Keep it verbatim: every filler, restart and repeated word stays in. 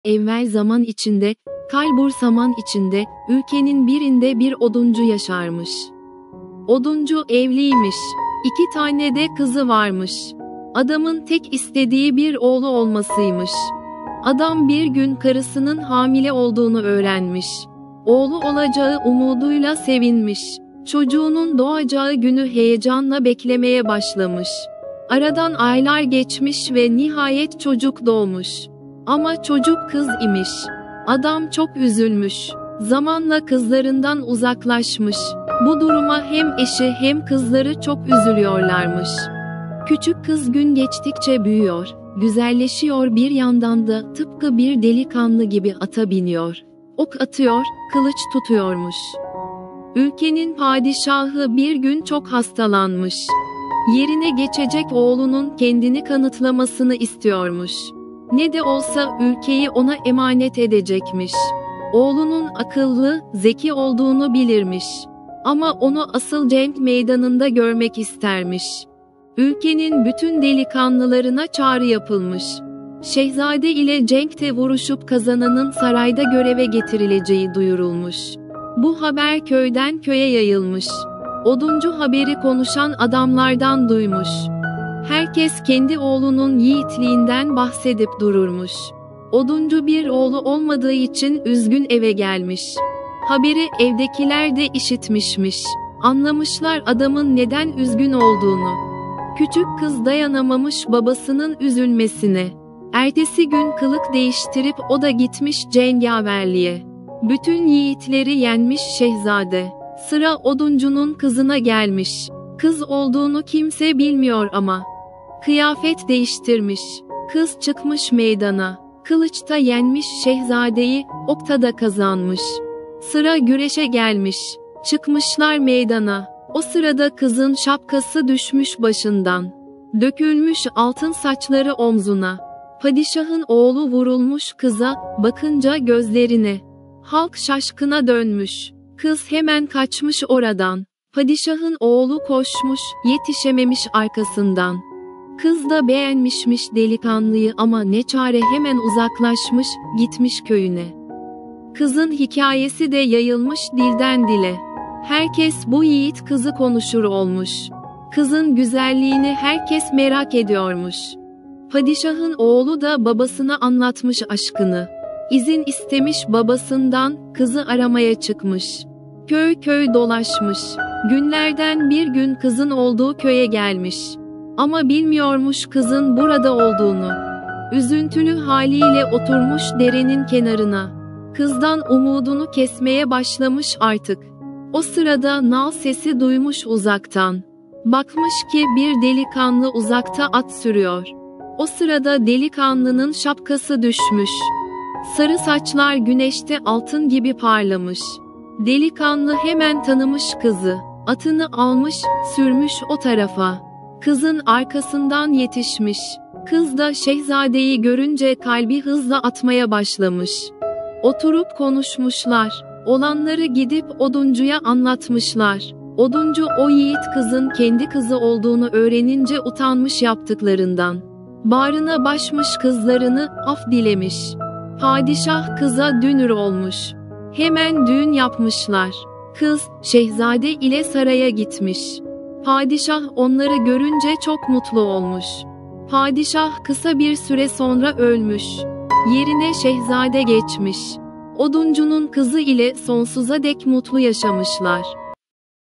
Evvel zaman içinde, kalbur saman içinde, ülkenin birinde bir oduncu yaşarmış. Oduncu evliymiş. İki tane de kızı varmış. Adamın tek istediği bir oğlu olmasıymış. Adam bir gün karısının hamile olduğunu öğrenmiş. Oğlu olacağı umuduyla sevinmiş. Çocuğunun doğacağı günü heyecanla beklemeye başlamış. Aradan aylar geçmiş ve nihayet çocuk doğmuş. Ama çocuk kız imiş. Adam çok üzülmüş. Zamanla kızlarından uzaklaşmış. Bu duruma hem eşi hem kızları çok üzülüyorlarmış. Küçük kız gün geçtikçe büyüyor, güzelleşiyor, bir yandan da tıpkı bir delikanlı gibi ata biniyor. Ok atıyor, kılıç tutuyormuş. Ülkenin padişahı bir gün çok hastalanmış. Yerine geçecek oğlunun kendini kanıtlamasını istiyormuş. Ne de olsa ülkeyi ona emanet edecekmiş. Oğlunun akıllı, zeki olduğunu bilirmiş. Ama onu asıl cenk meydanında görmek istermiş. Ülkenin bütün delikanlılarına çağrı yapılmış. Şehzade ile cenkte vuruşup kazananın sarayda göreve getirileceği duyurulmuş. Bu haber köyden köye yayılmış. Oduncu haberi konuşan adamlardan duymuş. Herkes kendi oğlunun yiğitliğinden bahsedip dururmuş. Oduncu bir oğlu olmadığı için üzgün eve gelmiş. Haberi evdekiler de işitmişmiş. Anlamışlar adamın neden üzgün olduğunu. Küçük kız dayanamamış babasının üzülmesine. Ertesi gün kılık değiştirip o da gitmiş cengaverliğe. Bütün yiğitleri yenmiş şehzade. Sıra oduncunun kızına gelmiş. Kız olduğunu kimse bilmiyor ama. Kıyafet değiştirmiş. Kız çıkmış meydana. Kılıçta yenmiş şehzadeyi, okta da kazanmış. Sıra güreşe gelmiş. Çıkmışlar meydana. O sırada kızın şapkası düşmüş başından. Dökülmüş altın saçları omzuna. Padişahın oğlu vurulmuş kıza, bakınca gözlerine. Halk şaşkına dönmüş. Kız hemen kaçmış oradan. Padişahın oğlu koşmuş, yetişememiş arkasından. Kız da beğenmişmiş delikanlıyı ama ne çare hemen uzaklaşmış, gitmiş köyüne. Kızın hikayesi de yayılmış dilden dile. Herkes bu yiğit kızı konuşur olmuş. Kızın güzelliğini herkes merak ediyormuş. Padişahın oğlu da babasına anlatmış aşkını. İzin istemiş babasından, kızı aramaya çıkmış. Köy köy dolaşmış. Günlerden bir gün kızın olduğu köye gelmiş. Ama bilmiyormuş kızın burada olduğunu. Üzüntülü haliyle oturmuş derenin kenarına. Kızdan umudunu kesmeye başlamış artık. O sırada nal sesi duymuş uzaktan. Bakmış ki bir delikanlı uzakta at sürüyor. O sırada delikanlının şapkası düşmüş. Sarı saçlar güneşte altın gibi parlamış. Delikanlı hemen tanımış kızı. Atını almış, sürmüş o tarafa. Kızın arkasından yetişmiş. Kız da şehzadeyi görünce kalbi hızla atmaya başlamış. Oturup konuşmuşlar. Olanları gidip oduncuya anlatmışlar. Oduncu o yiğit kızın kendi kızı olduğunu öğrenince utanmış yaptıklarından. Bağrına basmış kızlarını, af dilemiş. Padişah kıza dünür olmuş. Hemen düğün yapmışlar. Kız, şehzade ile saraya gitmiş. Padişah onları görünce çok mutlu olmuş. Padişah kısa bir süre sonra ölmüş. Yerine şehzade geçmiş. Oduncunun kızı ile sonsuza dek mutlu yaşamışlar.